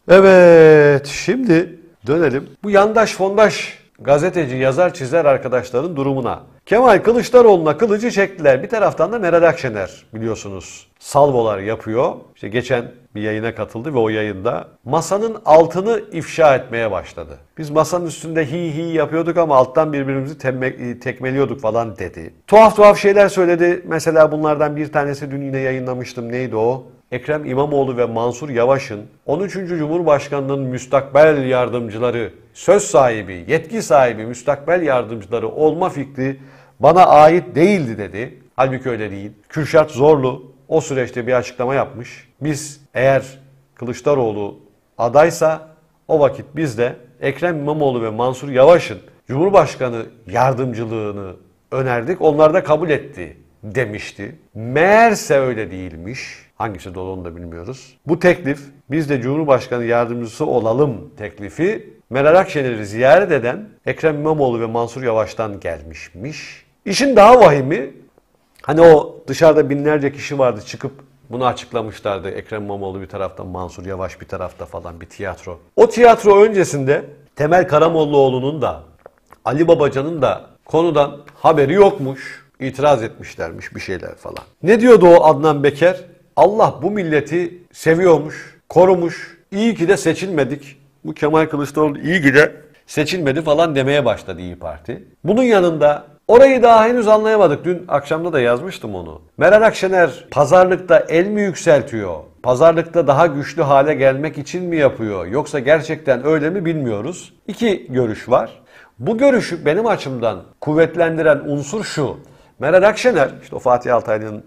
Evet, şimdi dönelim bu yandaş fondaş gazeteci, yazar, çizer arkadaşların durumuna. Kemal Kılıçdaroğlu'na kılıcı çektiler. Bir taraftan da Meral Akşener biliyorsunuz salvolar yapıyor. İşte geçen bir yayına katıldı ve o yayında masanın altını ifşa etmeye başladı. Biz masanın üstünde hi hi yapıyorduk ama alttan birbirimizi tekmeliyorduk falan dedi. Tuhaf tuhaf şeyler söyledi. Mesela bunlardan bir tanesi dün yine yayınlamıştım. Neydi o? Ekrem İmamoğlu ve Mansur Yavaş'ın 13. Cumhurbaşkanlığının müstakbel yardımcıları, söz sahibi, yetki sahibi müstakbel yardımcıları olma fikri bana ait değildi dedi. Halbuki öyle değil. Kürşat Zorlu o süreçte bir açıklama yapmış. Biz eğer Kılıçdaroğlu adaysa o vakit biz de Ekrem İmamoğlu ve Mansur Yavaş'ın Cumhurbaşkanı yardımcılığını önerdik. Onlar da kabul etti demişti. Meğerse öyle değilmiş. Hangisi doğru onu da bilmiyoruz. Bu teklif biz de Cumhurbaşkanı yardımcısı olalım teklifi Meral Akşener'i ziyaret eden Ekrem İmamoğlu ve Mansur Yavaş'tan gelmişmiş. İşin daha vahimi hani o dışarıda binlerce kişi vardı çıkıp bunu açıklamışlardı. Ekrem İmamoğlu bir tarafta, Mansur Yavaş bir tarafta falan bir tiyatro. O tiyatro öncesinde Temel Karamollaoğlu'nun da Ali Babacan'ın da konudan haberi yokmuş. İtiraz etmişlermiş bir şeyler falan. Ne diyordu o Adnan Beker? Allah bu milleti seviyormuş, korumuş. İyi ki de seçilmedik. Bu Kemal Kılıçdaroğlu iyi ki de seçilmedi falan demeye başladı İYİ Parti. Bunun yanında orayı daha henüz anlayamadık. Dün akşamda da yazmıştım onu. Meral Akşener pazarlıkta el mi yükseltiyor? Pazarlıkta daha güçlü hale gelmek için mi yapıyor? Yoksa gerçekten öyle mi bilmiyoruz. İki görüş var. Bu görüşü benim açımdan kuvvetlendiren unsur şu. Meral Akşener, işte o Fatih Altaylı'nın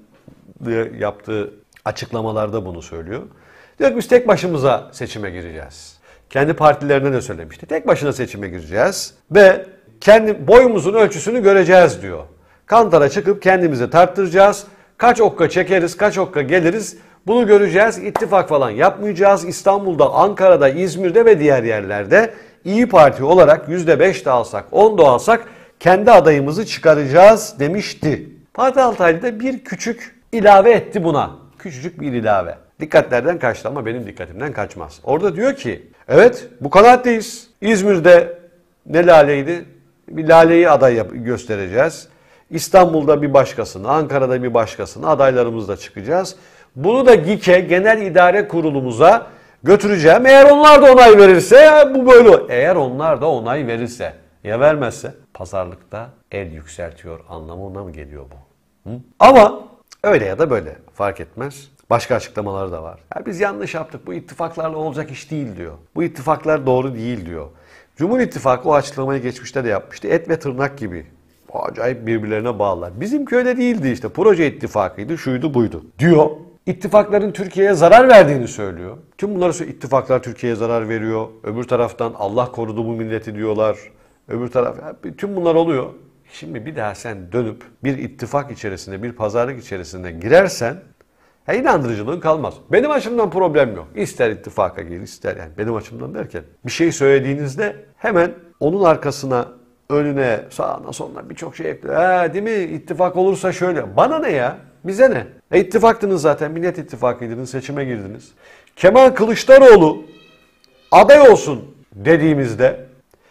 yaptığı açıklamalarda bunu söylüyor. Diyor ki biz tek başımıza seçime gireceğiz. Kendi partilerine de söylemişti. Tek başına seçime gireceğiz ve kendi boyumuzun ölçüsünü göreceğiz diyor. Kantara çıkıp kendimize tarttıracağız. Kaç okka çekeriz, kaç okka geliriz bunu göreceğiz. İttifak falan yapmayacağız. İstanbul'da, Ankara'da, İzmir'de ve diğer yerlerde İYİ Parti olarak %5 de alsak, 10 da alsak kendi adayımızı çıkaracağız demişti. Fatih Altaylı da bir küçük ilave etti buna. Küçücük bir ilave. Dikkatlerden kaçtı ama benim dikkatimden kaçmaz. Orada diyor ki evet bu kanaatteyiz. İzmir'de ne laleydi? Bir laleyi aday göstereceğiz. İstanbul'da bir başkasını, Ankara'da bir başkasını adaylarımızla çıkacağız. Bunu da GİK'e, Genel İdare Kurulumuza götüreceğim. Eğer onlar da onay verirse bu böyle. Eğer onlar da onay verirse ya vermezse pazarlıkta el yükseltiyor anlamına mı geliyor bu? Hı? Ama öyle ya da böyle fark etmez. Başka açıklamaları da var. Ya biz yanlış yaptık. Bu ittifaklarla olacak iş değil diyor. Bu ittifaklar doğru değil diyor. Cumhur İttifakı o açıklamayı geçmişte de yapmıştı. Et ve tırnak gibi. Acayip birbirlerine bağlılar. Bizimki öyle değildi işte. Proje ittifakıydı, şuydu buydu diyor. İttifakların Türkiye'ye zarar verdiğini söylüyor. Tüm bunları söylüyor. İttifaklar Türkiye'ye zarar veriyor. Öbür taraftan Allah korudu bu milleti diyorlar. Öbür taraf. Tüm bunlar oluyor. Şimdi bir daha sen dönüp bir ittifak içerisinde, bir pazarlık içerisinde girersen inandırıcılığın kalmaz. Benim açımdan problem yok. İster ittifaka gir, ister yani benim açımdan derken bir şey söylediğinizde hemen onun arkasına, önüne, sağına, soluna birçok şey ekliyor. Değil mi? İttifak olursa şöyle. Bana ne ya? Bize ne? İttifaktınız zaten. Millet İttifakı'ydınız. Seçime girdiniz. Kemal Kılıçdaroğlu aday olsun dediğimizde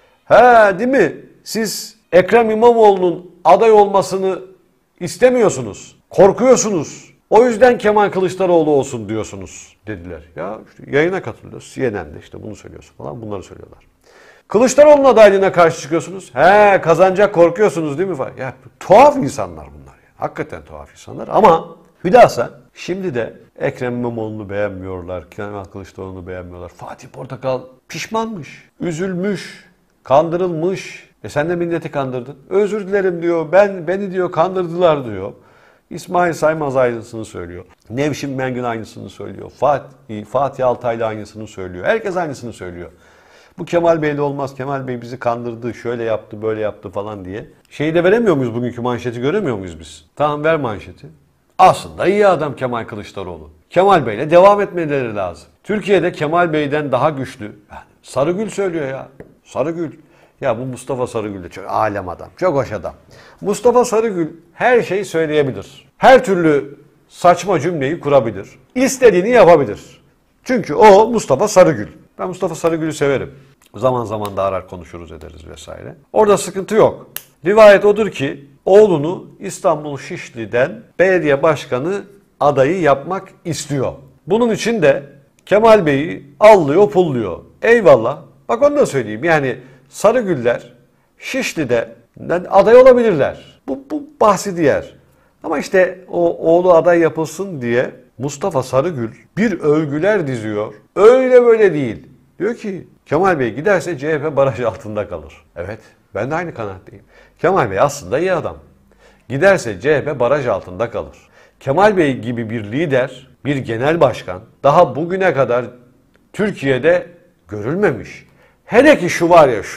değil mi? Siz Ekrem İmamoğlu'nun aday olmasını istemiyorsunuz. Korkuyorsunuz. O yüzden Kemal Kılıçdaroğlu olsun diyorsunuz dediler. Ya işte yayına katılıyoruz. CNN'de işte bunu söylüyorsun falan bunları söylüyorlar. Kılıçdaroğlu'nun adaylığına karşı çıkıyorsunuz. Kazanacak korkuyorsunuz değil mi falan. Ya tuhaf insanlar bunlar ya. Hakikaten tuhaf insanlar ama hülasa şimdi de Ekrem İmamoğlu'nu beğenmiyorlar. Kemal Kılıçdaroğlu'nu beğenmiyorlar. Fatih Portakal pişmanmış, üzülmüş, kandırılmış. Sen de milleti kandırdın. Özür dilerim diyor. Beni diyor kandırdılar diyor. İsmail Saymaz aynısını söylüyor. Nevşin Mengün aynısını söylüyor. Fatih Altaylı aynısını söylüyor. Herkes aynısını söylüyor. Bu Kemal Bey'le olmaz. Kemal Bey bizi kandırdı. Şöyle yaptı, böyle yaptı falan diye. Şeyi de veremiyor muyuz bugünkü manşeti göremiyor muyuz biz? Tamam ver manşeti. Aslında iyi adam Kemal Kılıçdaroğlu. Kemal Bey'le devam etmeleri lazım. Türkiye'de Kemal Bey'den daha güçlü. Yani Sarıgül söylüyor ya. Sarıgül. Ya bu Mustafa Sarıgül de çok alem adam. Çok hoş adam. Mustafa Sarıgül her şeyi söyleyebilir. Her türlü saçma cümleyi kurabilir. İstediğini yapabilir. Çünkü o Mustafa Sarıgül. Ben Mustafa Sarıgül'ü severim. Zaman zaman da arar konuşuruz ederiz vesaire. Orada sıkıntı yok. Rivayet odur ki oğlunu İstanbul Şişli'den belediye başkanı adayı yapmak istiyor. Bunun için de Kemal Bey'i allıyor pulluyor. Eyvallah. Bak onu da söyleyeyim. Yani Sarıgüller Şişli'de aday olabilirler. Bu bahsi diğer. Ama işte o oğlu aday yapılsın diye Mustafa Sarıgül bir övgüler diziyor. Öyle böyle değil. Diyor ki Kemal Bey giderse CHP baraj altında kalır. Evet, ben de aynı kanaatteyim. Kemal Bey aslında iyi adam. Giderse CHP baraj altında kalır. Kemal Bey gibi bir lider, bir genel başkan daha bugüne kadar Türkiye'de görülmemiş. Hele ki şu var ya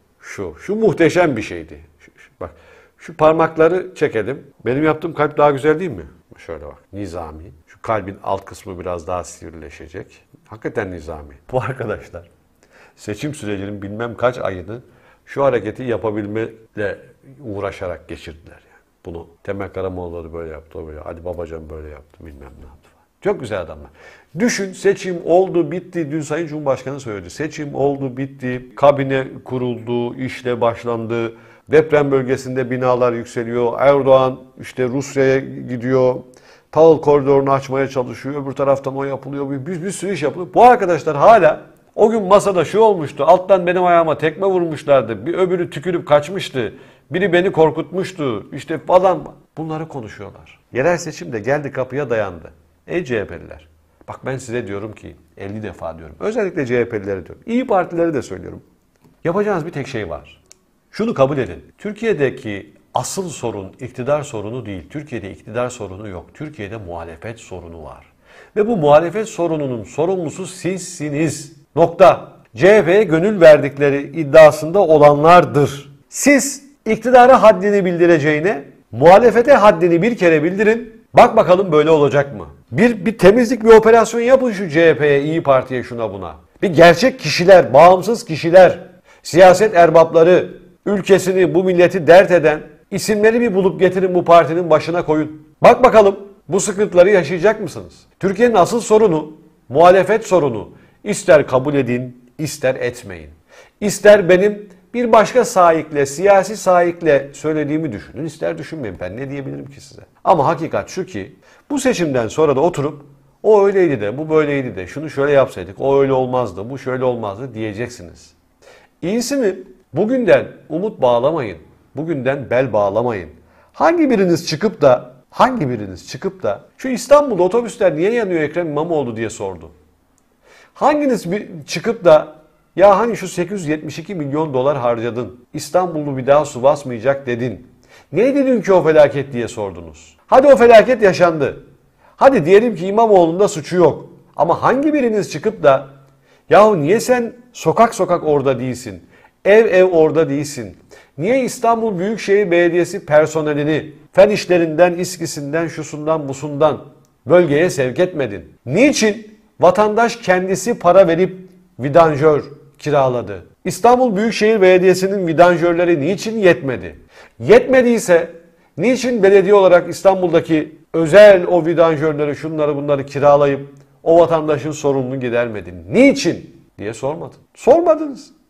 şu muhteşem bir şeydi. Bak şu parmakları çekelim. Benim yaptığım kalp daha güzel değil mi? Şöyle bak. Nizami. Şu kalbin alt kısmı biraz daha sivrileşecek. Hakikaten nizami. Bu arkadaşlar seçim sürecinin bilmem kaç ayını şu hareketi yapabilmeyle uğraşarak geçirdiler. Yani. Bunu Temel Karamoğlu böyle yaptı, o böyle. Ali Babacan böyle yaptı, bilmem ne yaptı falan. Çok güzel adamlar. Düşün, seçim oldu, bitti. Dün Sayın Cumhurbaşkanı söyledi. Seçim oldu, bitti. Kabine kuruldu, işle başlandı. Deprem bölgesinde binalar yükseliyor. Erdoğan işte Rusya'ya gidiyor. Tahıl koridorunu açmaya çalışıyor. Öbür taraftan o yapılıyor. Bir sürü iş yapılıyor. Bu arkadaşlar hala o gün masada şu olmuştu. Alttan benim ayağıma tekme vurmuşlardı. Bir öbürü tükürüp kaçmıştı. Biri beni korkutmuştu. İşte falan. Bunları konuşuyorlar. Yerel seçim de geldi kapıya dayandı. Ey CHP'liler. Bak ben size diyorum ki 50 defa diyorum. Özellikle CHP'lilere diyorum. İyi partileri de söylüyorum. Yapacağınız bir tek şey var. Şunu kabul edin. Türkiye'deki asıl sorun iktidar sorunu değil. Türkiye'de iktidar sorunu yok. Türkiye'de muhalefet sorunu var. Ve bu muhalefet sorununun sorumlusu sizsiniz. Nokta. CHP'ye gönül verdikleri iddiasında olanlardır. Siz iktidara haddini bildireceğine muhalefete haddini bir kere bildirin. Bak bakalım böyle olacak mı? Bir temizlik, bir operasyon yapın şu CHP'ye, İyi Parti'ye, şuna buna. Bir gerçek kişiler, bağımsız kişiler, siyaset erbapları, ülkesini, bu milleti dert eden isimleri bir bulup getirin bu partinin başına koyun. Bak bakalım bu sıkıntıları yaşayacak mısınız? Türkiye'nin asıl sorunu, muhalefet sorunu. İster kabul edin, ister etmeyin. İster benim bir başka sahikle, siyasi sahikle söylediğimi düşünün, ister düşünmeyin. Ben ne diyebilirim ki size? Ama hakikat şu ki bu seçimden sonra da oturup o öyleydi de, bu böyleydi de, şunu şöyle yapsaydık, o öyle olmazdı, bu şöyle olmazdı diyeceksiniz. İyisi mi? Bugünden umut bağlamayın. Bugünden bel bağlamayın. Hangi biriniz çıkıp da şu İstanbul'da otobüsler niye yanıyor Ekrem İmamoğlu diye sordu. Hanginiz çıkıp da ya hani şu 872 milyon dolar harcadın, İstanbul'u bir daha su basmayacak dedin. Neydi dünkü o felaket diye sordunuz. Hadi o felaket yaşandı. Hadi diyelim ki İmamoğlu'nda suçu yok. Ama hangi biriniz çıkıp da yahu niye sen sokak sokak orada değilsin? Ev ev orada değilsin. Niye İstanbul Büyükşehir Belediyesi personelini fen işlerinden, İSKİ'sinden, şusundan, busundan bölgeye sevk etmedin? Niçin vatandaş kendisi para verip vidanjör kiraladı? İstanbul Büyükşehir Belediyesi'nin vidanjörleri niçin yetmedi? Yetmediyse niçin belediye olarak İstanbul'daki özel o vidanjörleri, şunları bunları kiralayıp o vatandaşın sorununu gidermedin? Niçin diye sormadın. Sormadınız.